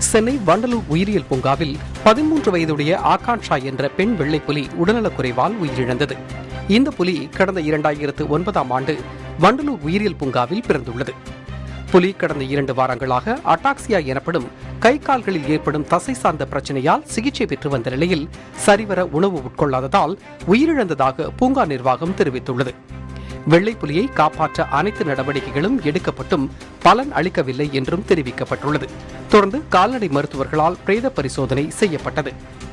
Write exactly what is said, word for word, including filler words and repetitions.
சென்னை வண்டலூர் உயிரியல் பூங்காவில் பதிமூன்று வயதுடைய ஆகான்ஷா என்ற பெண் வெள்ளைப்புலி உடல்நலக்குறைவால் உயிரிழந்தது. இந்த புலி கடந்த இரண்டாயிரத்து ஒன்பதாம் ஆண்டு வண்டலூர் உயிரியல் பூங்காவில் பிறந்துள்ளது. புலி கடந்த இரண்டு வாரங்களாக அட்டாக்சியா எனப்படும் கை கால்களில் ஏற்படும் தசை சார்ந்த பிரச்சனையால் சிகிச்சை பெற்று வந்த நிலையில் சரிவர உணவு உட்கொள்ளாததால் உயிரிழந்ததாக பூங்கா நிர்வாகம் தெரிவித்துள்ளது. வெள்ளை புலியை காப்பாற்ற அனைத்து நடவடிக்கைகளும் எடுக்கப்பட்டும் பலன் அளிக்கவில்லை என்றும் தெரிவிக்கப்பட்டுள்ளது. தொடர்ந்து கால்நடை மருத்துவர்களால் பிரேத பரிசோதனை செய்யப்பட்டது.